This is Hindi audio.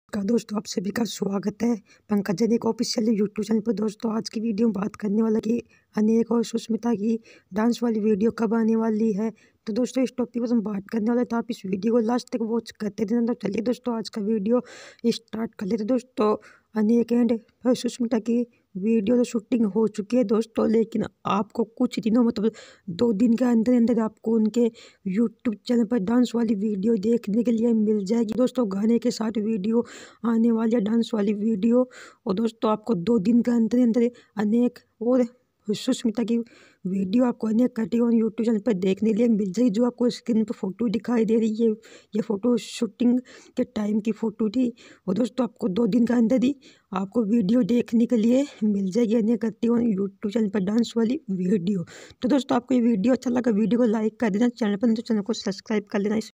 का दोस्तों आप सभी का स्वागत है Pankaj Jainik official YouTube channel पर। दोस्तों आज की वीडियो में बात करने वाला कि अनेक और सुष्मिता की डांस वाली वीडियो कब आने वाली है। तो दोस्तों इस टॉपिक पर हम बात करने वाले, तो आप इस वीडियो को लास्ट तक वॉच करते रहना। तो चलिए दोस्तों आज का वीडियो स्टार्ट कर लेते। दोस्तों अनेक एंड सुष्मिता की वीडियो तो शूटिंग हो चुकी है दोस्तों, लेकिन आपको कुछ दिनों मतलब 2 दिन के अंदर अंदर आपको उनके यूट्यूब चैनल पर डांस वाली वीडियो देखने के लिए मिल जाएगी। दोस्तों गाने के साथ वीडियो आने वाली है, डांस वाली वीडियो। और दोस्तों आपको 2 दिन के अंदर अंदर अनेक और सुष्मिता की वीडियो आपको अनेक कैटेगरी यूट्यूब चैनल पर देखने के लिए मिल जाएगी। जो आपको स्क्रीन पर फोटो दिखाई दे रही है, ये फोटो शूटिंग के टाइम की फ़ोटो थी। और दोस्तों आपको 2 दिन के अंदर ही आपको वीडियो देखने के लिए मिल जाएगी अनेक कैटेगरी यूट्यूब चैनल पर डांस वाली वीडियो। तो दोस्तों आपको ये वीडियो अच्छा लगा, वीडियो को लाइक कर देना, चैनल पर नहीं तो चैनल को सब्सक्राइब कर लेना।